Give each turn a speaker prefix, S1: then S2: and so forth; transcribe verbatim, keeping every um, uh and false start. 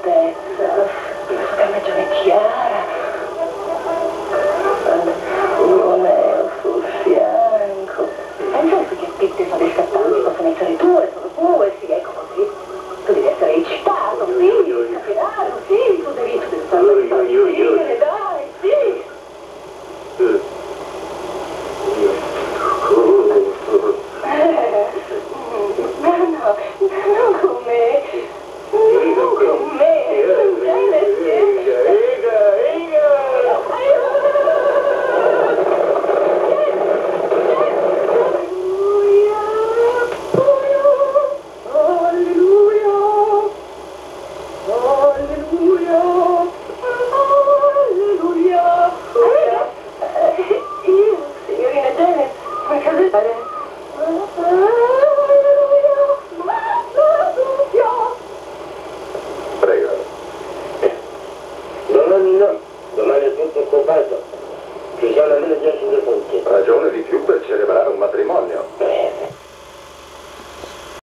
S1: delicatezza, la carnagione chiara, un neo sul fianco. Pensa che spinte sono scattanti, possono essere tue, sono tue, sì, ecco così. Tu devi essere eccitato, sì, capirai, sì, tu devi, tu devi farlo partire, dai, sì. No, no, non con me, non con me, bene, sì.
S2: Ega, ega! Prego. Domani no, domani è tutto occupato. Ci sono almeno dieci defunti.
S3: Ragione di più per celebrare un matrimonio.